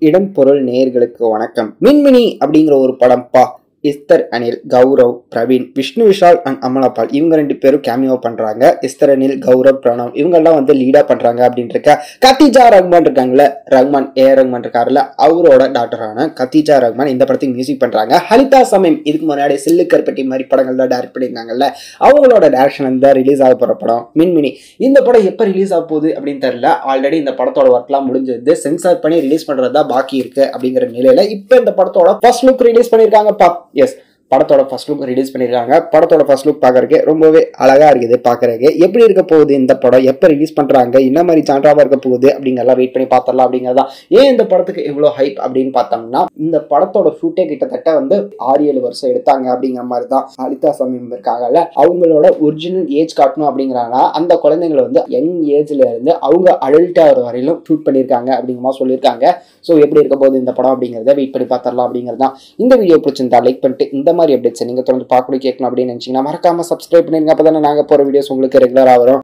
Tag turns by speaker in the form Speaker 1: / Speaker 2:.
Speaker 1: இடம் பொருள் நேயர்களுக்கு வணக்கம். மின்மினி அப்படிங்கிற ஒரு படம்ப்பா. எஸ்தர் அனில், கௌரவ், பிரவீன், விஷ்ணு விஷால் அண்ட் அமலாபால் இவங்க 2 பேரும் கேமியோ பண்றாங்க. எஸ்தர் அனில், கௌரவ், பிரணவ் இவங்கெல்லாம் லீடா பண்றாங்க அப்படின்னு இருக்க. கத்திஜா ரஹ்மான் இருக்காங்கல்ல, ரஹ்மான் ரஹ்மான் இருக்காருல்ல, அவரோட டாக்டரான கத்திஜா ரஹ்மான் இந்த படத்துக்கு மியூசிக் பண்றாங்க. ஹலிதா சமீம் இதுக்கு முன்னாடி சில்லு கருப்பட்டி மாதிரி படங்கள் தான் டைரக்ட் பண்ணியிருந்தாங்கல்ல, அவங்களோட டைரக்ஷன் தான் ரிலீஸ் ஆக போற படம் மின்மினி. இந்த படம் எப்ப ரிலீஸ் ஆக போகுது அப்படின்னு தெரியல. ஆல்ரெடி இந்த படத்தோட ஒர்க்லாம் முடிஞ்சது, சென்சார் பண்ணி ரிலீஸ் பண்றதா பாக்கி இருக்கு அப்படிங்கிற நிலையில இப்ப இந்த படத்தோட ஃபர்ஸ்ட் லுக் ரிலீஸ் பண்ணிருக்காங்கப்பா. எஸ், படத்தோட ஃபர்ஸ்ட் லுக் ரிலீஸ் பண்ணிருக்காங்க. படத்தோட ஃபர்ஸ்ட் லுக் பாக்குறதுக்கு ரொம்பவே அழகா இருக்குது. பாக்குறதுக்கு எப்படி இருக்க போகுது இந்த படம், எப்ப ரிலீஸ் பண்றாங்க, என்ன மாதிரி ஜான்ராவா இருக்க போகுது அப்படிங்கறத வெயிட் பண்ணி பார்த்தரலாம் அப்படிங்கறதா. ஏன் இந்த படத்துக்கு இவ்வளவு ஹைப் அப்படின்னு பார்த்தோம்னா, இந்த படத்தோட ஷூட்டே கிட்டத்தட்ட 6-7 வருஷம் எடுத்தாங்க அப்படிங்கிற மாதிரி தான். ஹலிதா சமீம் இருக்காங்கல்ல, அவங்களோட ஒரிஜினல் ஏஜ் காட்டணும் அப்படிங்கிறாங்க. அந்த குழந்தைங்களை யங் ஏஜ்ல இருந்து அவங்க அடல்ட் ஆகிற வரையிலும் ஷூட் பண்ணியிருக்காங்க அப்படிங்கிற மாதிரி சொல்லியிருக்காங்க. ஸோ எப்படி இருக்க போகுது இந்த படம் அப்படிங்கிறத வெயிட் பண்ணி பார்த்தரலாம் அப்படிங்கிறது தான். இந்த வீடியோ பிடிச்சிருந்தா லைக் பண்ணிட்டு இந்த மாதிரி அப்டேட்ஸ் நீங்க தொடர்ந்து பார்க்கணும் கேட்கணும் அப்படின்னு நினைச்சீங்கன்னா மறக்காம சப்ஸ்கிரைப் பண்ணிருங்க. அப்பதான் நாங்க போற வீடியோஸ் உங்களுக்கு ரெகுலரா வரும்.